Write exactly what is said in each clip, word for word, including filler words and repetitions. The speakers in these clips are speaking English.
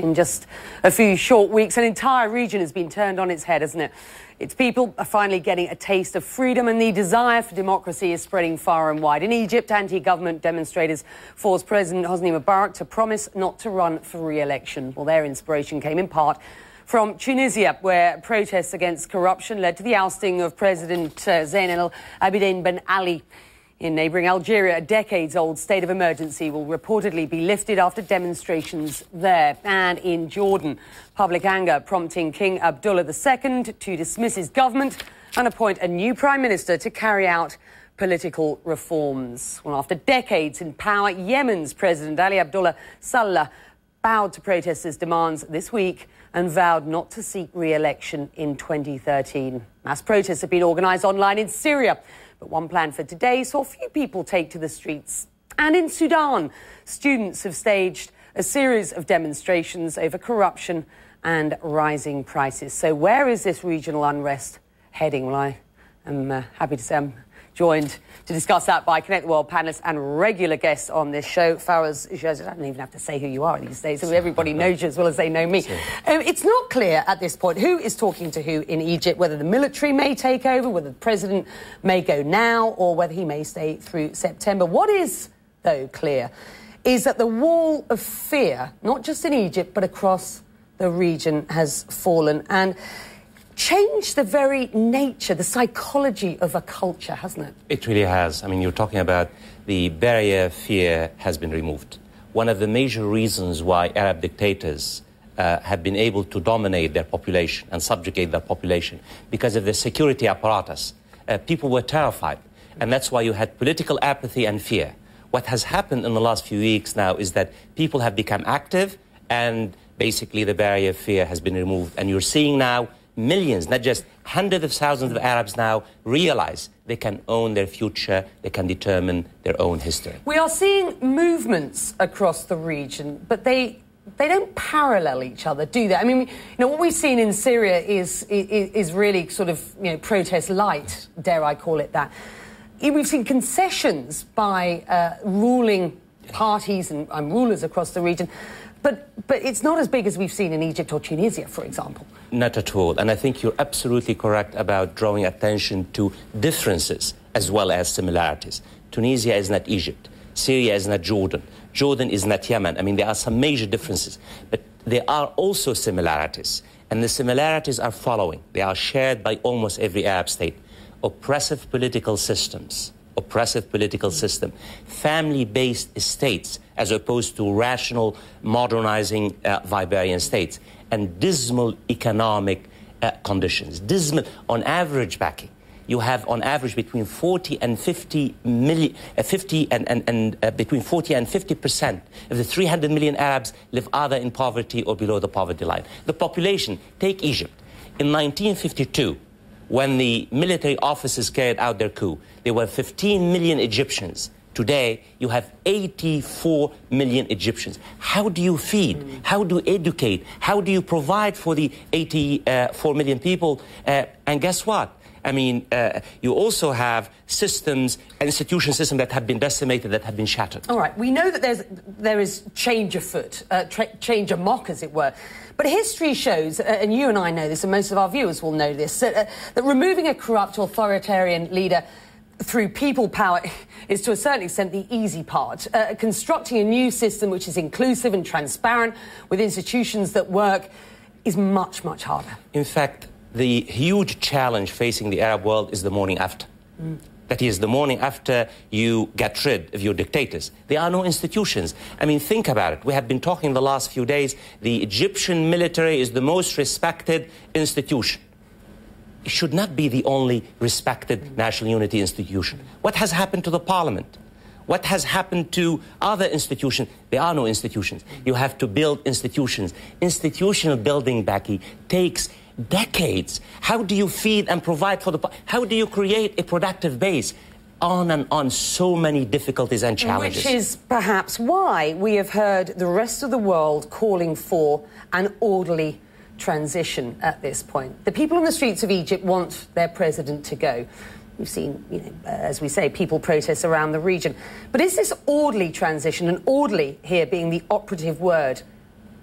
In just a few short weeks, an entire region has been turned on its head, hasn't it? Its people are finally getting a taste of freedom, and the desire for democracy is spreading far and wide. In Egypt, anti-government demonstrators forced President Hosni Mubarak to promise not to run for re-election. Well, their inspiration came in part from Tunisia, where protests against corruption led to the ousting of President uh, Zain al-Abidine Ben Ali. In neighbouring Algeria, a decades-old state of emergency will reportedly be lifted after demonstrations there. And in Jordan, public anger prompting King Abdullah the Second to dismiss his government and appoint a new prime minister to carry out political reforms. Well, after decades in power, Yemen's President Ali Abdullah Saleh bowed to protesters' demands this week and vowed not to seek re-election in twenty thirteen. Mass protests have been organised online in Syria, but one plan for today saw few people take to the streets. And in Sudan, students have staged a series of demonstrations over corruption and rising prices. So where is this regional unrest heading? Well, I am uh, happy to say I'm joined to discuss that by Connect the World panellists and regular guests on this show. Faraz Ijaz, I don't even have to say who you are these days, so everybody knows you as well as they know me. Um, it's not clear at this point who is talking to who in Egypt, whether the military may take over, whether the president may go now, or whether he may stay through September. What is, though, clear is that the wall of fear, not just in Egypt, but across the region, has fallen and changed the very nature, the psychology of a culture, hasn't it? It really has. I mean, you're talking about the barrier of fear has been removed. One of the major reasons why Arab dictators uh, have been able to dominate their population and subjugate their population because of the security apparatus. Uh, people were terrified, and that's why you had political apathy and fear. What has happened in the last few weeks now is that people have become active, and basically the barrier of fear has been removed. And you're seeing now millions, not just hundreds of thousands of Arabs now realize they can own their future, they can determine their own history. We are seeing movements across the region, but they they don't parallel each other, do they? I mean, you know, what we've seen in Syria is is, is really sort of, you know, protest light, dare I call it that. We've seen concessions by uh, ruling parties and, and rulers across the region. But, but it's not as big as we've seen in Egypt or Tunisia, for example. Not at all. And I think you're absolutely correct about drawing attention to differences as well as similarities. Tunisia is not Egypt. Syria is not Jordan. Jordan is not Yemen. I mean, there are some major differences. But there are also similarities. And the similarities are following. They are shared by almost every Arab state. Oppressive political systems. Oppressive political system, family-based states as opposed to rational, modernizing uh, Weberian states, and dismal economic uh, conditions. Dismal, on average, Becky, you have on average between forty and fifty million, uh, fifty and, and, and uh, between forty and fifty percent of the three hundred million Arabs live either in poverty or below the poverty line. The population, take Egypt, in nineteen fifty-two. When the military officers carried out their coup, there were fifteen million Egyptians. Today, you have eighty-four million Egyptians. How do you feed? Mm. How do you educate? How do you provide for the eighty-four million people? Uh, and guess what? I mean, uh, you also have systems, institution systems that have been decimated, that have been shattered. All right, we know that there's, there is change afoot, uh, change amok, as it were. But history shows, uh, and you and I know this, and most of our viewers will know this, that, uh, that removing a corrupt authoritarian leader through people power is to a certain extent the easy part. Uh, constructing a new system which is inclusive and transparent with institutions that work is much, much harder. In fact, the huge challenge facing the Arab world is the morning after. Mm. That is, the morning after you get rid of your dictators. There are no institutions. I mean, think about it. We have been talking the last few days. The Egyptian military is the most respected institution. It should not be the only respected national unity institution. What has happened to the parliament? What has happened to other institutions? There are no institutions. You have to build institutions. Institutional building, Becky, takes decades. How do you feed and provide for the... How do you create a productive base? On and on, so many difficulties and challenges. Which is perhaps why we have heard the rest of the world calling for an orderly transition at this point. The people on the streets of Egypt want their president to go. We've seen, you know, as we say, people protest around the region. But is this orderly transition, and orderly here being the operative word,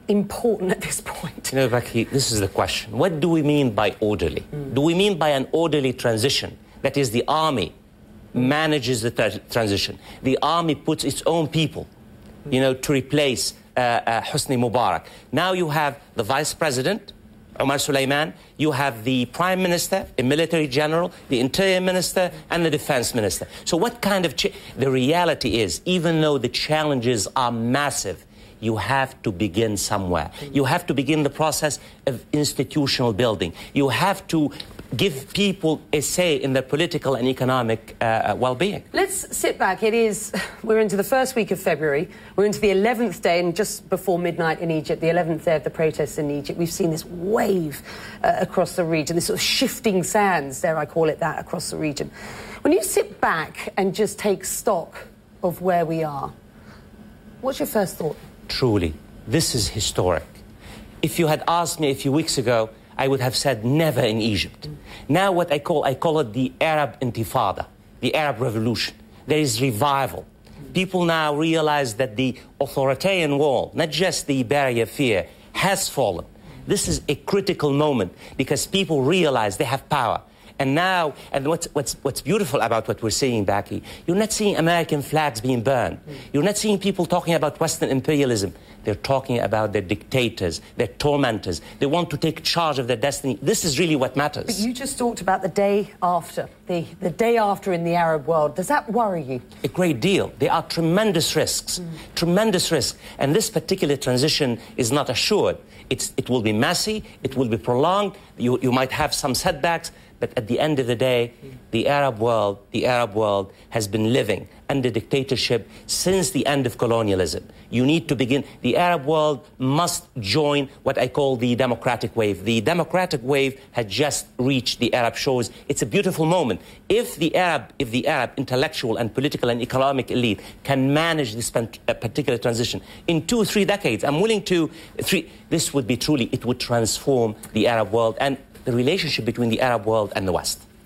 important at this point? You know, Becky, this is the question. What do we mean by orderly? Mm. Do we mean by an orderly transition? That is, the army manages the tra transition. The army puts its own people, you know, to replace uh, uh, Hosni Mubarak. Now you have the vice president, Omar Suleiman, you have the prime minister, a military general, the interior minister, and the defense minister. So what kind of... Ch the reality is, even though the challenges are massive, you have to begin somewhere. You have to begin the process of institutional building. You have to give people a say in their political and economic uh, well-being. Let's sit back. It is, we're into the first week of February. We're into the eleventh day, and just before midnight in Egypt, the eleventh day of the protests in Egypt, we've seen this wave uh, across the region, this sort of shifting sands, dare I call it that, across the region. When you sit back and just take stock of where we are, what's your first thought? Truly, this is historic. If you had asked me a few weeks ago, I would have said never in Egypt. Mm. Now what I call, I call it the Arab Intifada, the Arab Revolution. There is revival. Mm. People now realize that the authoritarian wall, not just the barrier of fear, has fallen. This is a critical moment because people realize they have power. And now, and what's, what's, what's beautiful about what we're seeing, Baki, you're not seeing American flags being burned. Mm. You're not seeing people talking about Western imperialism. They're talking about their dictators, their tormentors. They want to take charge of their destiny. This is really what matters. But you just talked about the day after, the, the day after in the Arab world. Does that worry you? A great deal. There are tremendous risks, mm. tremendous risks. And this particular transition is not assured. It's, it will be messy, it will be prolonged, you, you might have some setbacks, but at the end of the day, the Arab world, the Arab world has been living under dictatorship since the end of colonialism. You need to begin. The Arab world must join what I call the democratic wave. The democratic wave had just reached the Arab shores. It's a beautiful moment. If the Arab, if the Arab intellectual and political and economic elite can manage this particular transition in two, three decades, I'm willing to, three, this would be truly, it would transform the Arab world and the relationship between the Arab world and the West.